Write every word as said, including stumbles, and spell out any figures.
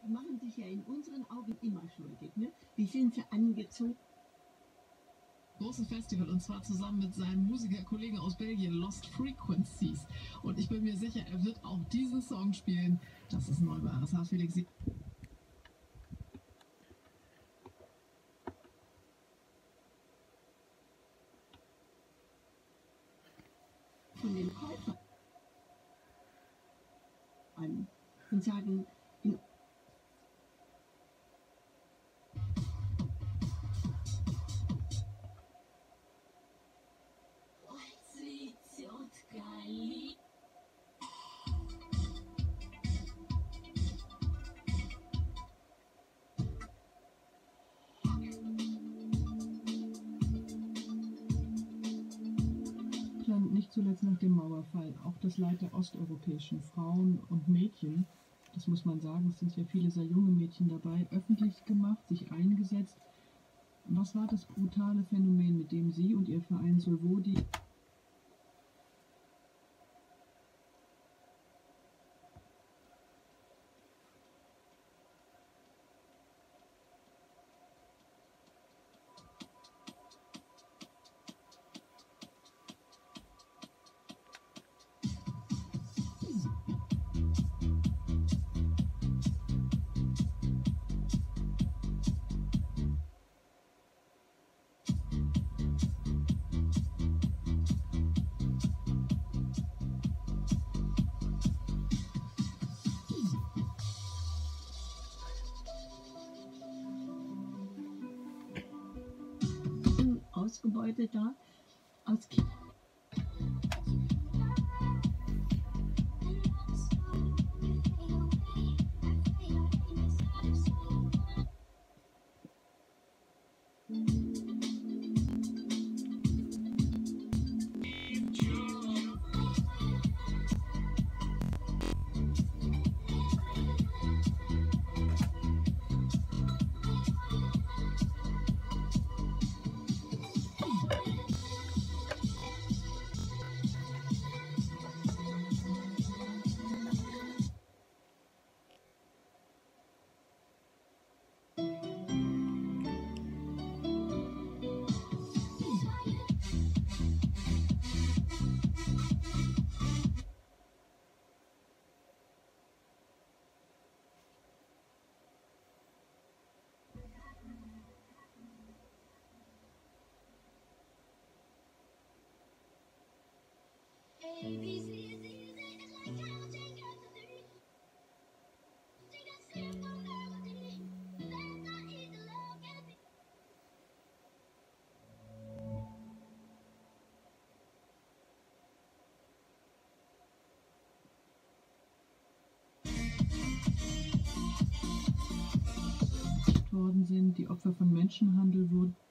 machen sich ja in unseren Augen immer schuldig. Ne? Wie sind sie angezogen? Großes Festival, und zwar zusammen mit seinem Musikerkollegen aus Belgien, Lost Frequencies. Und ich bin mir sicher, er wird auch diesen Song spielen. Das ist neu bei R S H, Felix. Von den Käufern an und sagen, in nicht zuletzt nach dem Mauerfall auch das Leid der osteuropäischen Frauen und Mädchen, das muss man sagen, es sind ja viele sehr junge Mädchen dabei, öffentlich gemacht, sich eingesetzt. Was war das brutale Phänomen, mit dem Sie und Ihr Verein Solvodi ausgebeutet da aus Ki worden sind, die Opfer von Menschenhandel wurden.